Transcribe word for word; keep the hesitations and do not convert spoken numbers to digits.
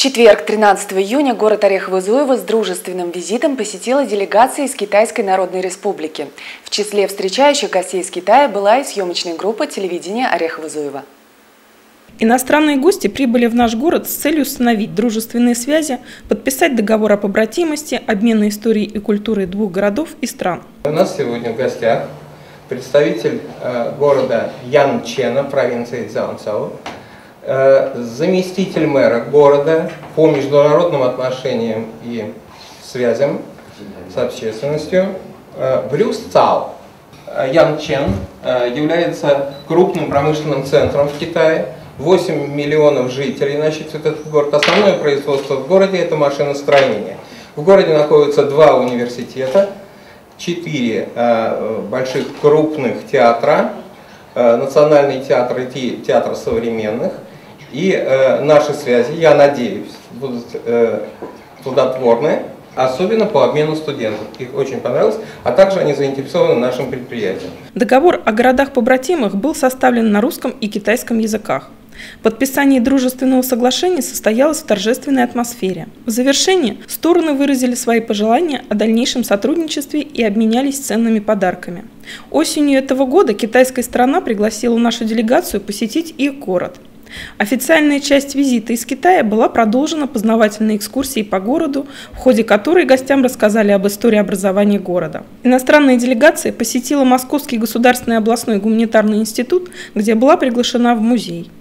четверг, тринадцатого июня, город Орехово-Зуево с дружественным визитом посетила делегация из Китайской Народной Республики. В числе встречающих гостей из Китая была и съемочная группа телевидения Орехово-Зуево. Иностранные гости прибыли в наш город с целью установить дружественные связи, подписать договор о побратимости, обмена историей и культурой двух городов и стран. У нас сегодня в гостях представитель э, города Янчена, провинции Цзяонцзяо, э, заместитель мэра города по международным отношениям и связям с общественностью э, Брюс Цао. Янчен э, является крупным промышленным центром в Китае. восемь миллионов жителей насчитывает этот город. Основное производство в городе – это машиностроение. В городе находятся два университета, четыре э, больших крупных театра, э, Национальный театр и театр современных. И э, наши связи, я надеюсь, будут э, плодотворны, особенно по обмену студентов. Их очень понравилось, а также они заинтересованы нашим предприятием. Договор о городах-побратимах был составлен на русском и китайском языках. Подписание дружественного соглашения состоялось в торжественной атмосфере. В завершении стороны выразили свои пожелания о дальнейшем сотрудничестве и обменялись ценными подарками. Осенью этого года китайская сторона пригласила нашу делегацию посетить их город. Официальная часть визита из Китая была продолжена познавательной экскурсией по городу, в ходе которой гостям рассказали об истории образования города. Иностранная делегация посетила Московский государственный областной гуманитарный институт, где была приглашена в музей.